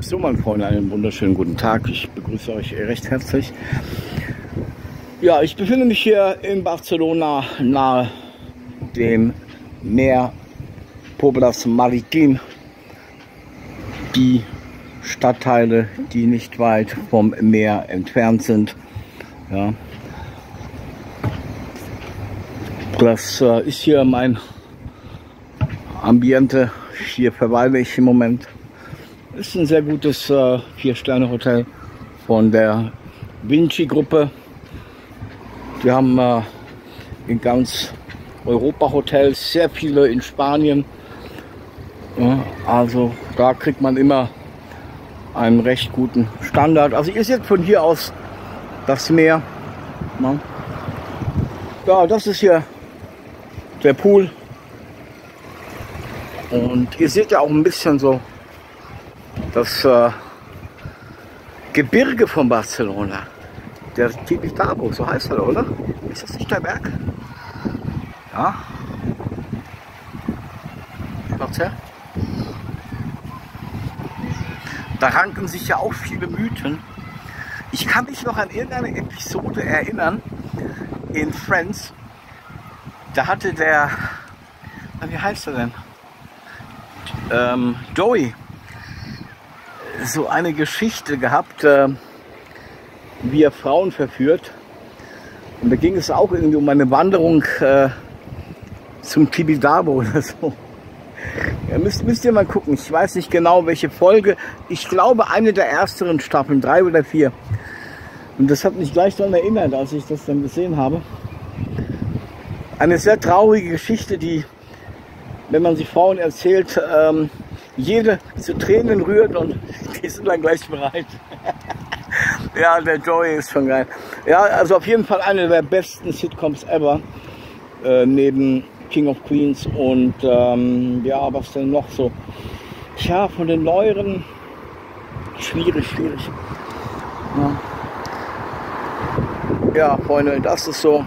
So, meine Freunde, einen wunderschönen guten Tag. Ich begrüße euch recht herzlich. Ja, ich befinde mich hier in Barcelona nahe dem Meer Poblas Maritim. Die Stadtteile, die nicht weit vom Meer entfernt sind. Ja. Das ist hier mein Ambiente. Hier verweile ich im Moment. Ist ein sehr gutes 4-Sterne-Hotel von der Vinci-Gruppe. Wir haben in ganz Europa Hotels, sehr viele in Spanien. Ja, also da kriegt man immer einen recht guten Standard. Also ihr seht von hier aus das Meer. Ja, das ist hier der Pool. Und ihr seht ja auch ein bisschen so das Gebirge von Barcelona. Der Tibidabo, so heißt er, oder? Ist das nicht der Berg? Ja. Schaut's her. Da ranken sich ja auch viele Mythen. Ich kann mich noch an irgendeine Episode erinnern in Friends. Da hatte der, wie heißt er denn? Joey so eine Geschichte gehabt, wie er Frauen verführt. Und da ging es auch irgendwie um eine Wanderung zum Tibidabo oder so. Ja, müsst ihr mal gucken. Ich weiß nicht genau, welche Folge. Ich glaube, eine der ersteren Staffeln, 3 oder 4. Und das hat mich gleich daran erinnert, als ich das dann gesehen habe. Eine sehr traurige Geschichte, die, wenn man sie Frauen erzählt, jede zu Tränen rührt und die sind dann gleich bereit. Ja, der Joey ist schon geil. Ja, also auf jeden Fall eine der besten Sitcoms ever. Neben King of Queens und ja, was denn noch so? Tja, von den neueren schwierig. Ja, Freunde, das ist so.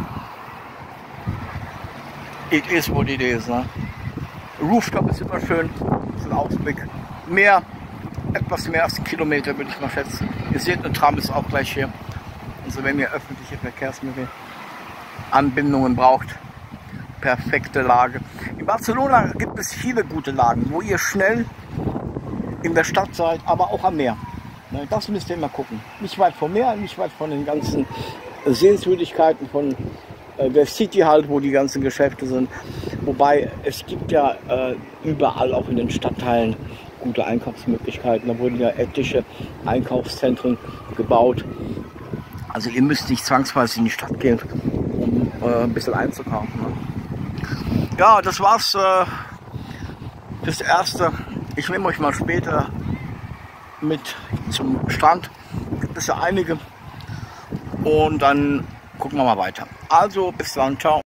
It is what it is, ne? Rooftop ist immer schön, ist ein Ausblick. Mehr, etwas mehr als 1 Kilometer würde ich mal schätzen. Ihr seht, ein Tram ist auch gleich hier. Also wenn ihr öffentliche Verkehrsmittel Anbindungen braucht, perfekte Lage. In Barcelona gibt es viele gute Lagen, wo ihr schnell in der Stadt seid, aber auch am Meer. Das müsst ihr immer gucken. Nicht weit vom Meer, nicht weit von den ganzen Sehenswürdigkeiten, von der City halt, wo die ganzen Geschäfte sind. Wobei es gibt ja überall, auch in den Stadtteilen, gute Einkaufsmöglichkeiten. Da wurden ja etliche Einkaufszentren gebaut. Also ihr müsst nicht zwangsweise in die Stadt gehen, um ein bisschen einzukaufen. Ne? Ja, das war's. Das Erste. Ich nehme euch mal später mit zum Strand. Gibt es ja einige. Und dann gucken wir mal weiter. Also bis dann, ciao.